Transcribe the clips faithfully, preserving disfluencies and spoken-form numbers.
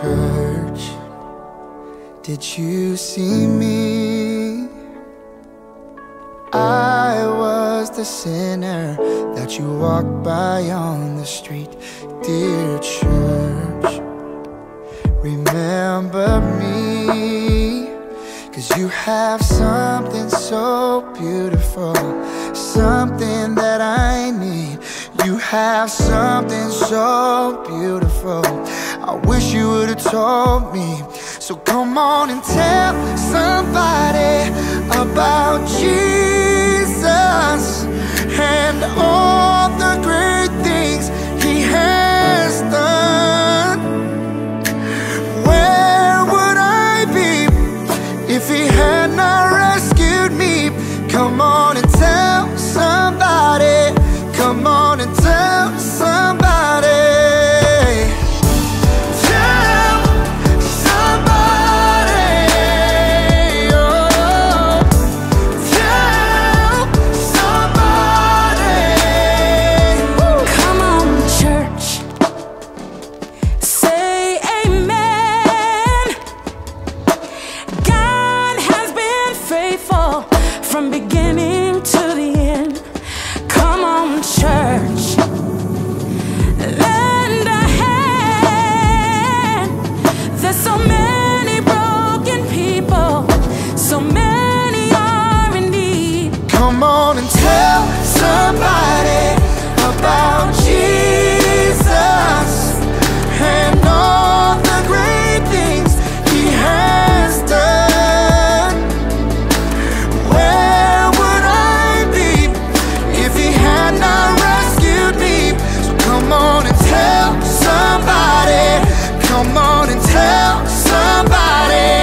church, did you see me? I was the sinner that you walked by on the street. Dear church, remember me, 'cause you have something so beautiful, something that I need. You have something so beautiful, I wish you would've told me. So come on and tell somebody about Jesus and all the great things He has done. Where would I be if He had not rescued me? Come on and tell somebody. Come on and tell somebody. Tell somebody. Oh, tell somebody. Woo. Come on, church, say amen. God has been faithful from beginning to the end. Come on, church, lend a hand. There's so many broken people, so many are in need. Come on and tell somebody about Jesus and all the great things He has done. Where would I be if He had not rescued me? So come on and tell somebody. Come on and tell somebody.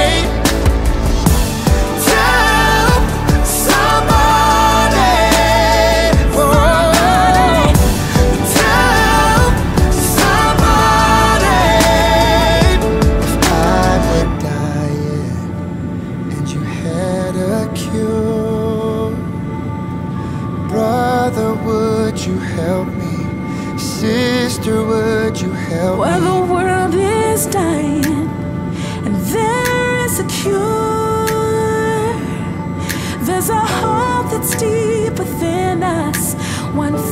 Tell somebody. Whoa. Tell somebody. If I were dying and you had a cure, brother, would you help me? Sister, would you help Well, me? the world is dying and there is a cure. There's a hope that's deep within us, one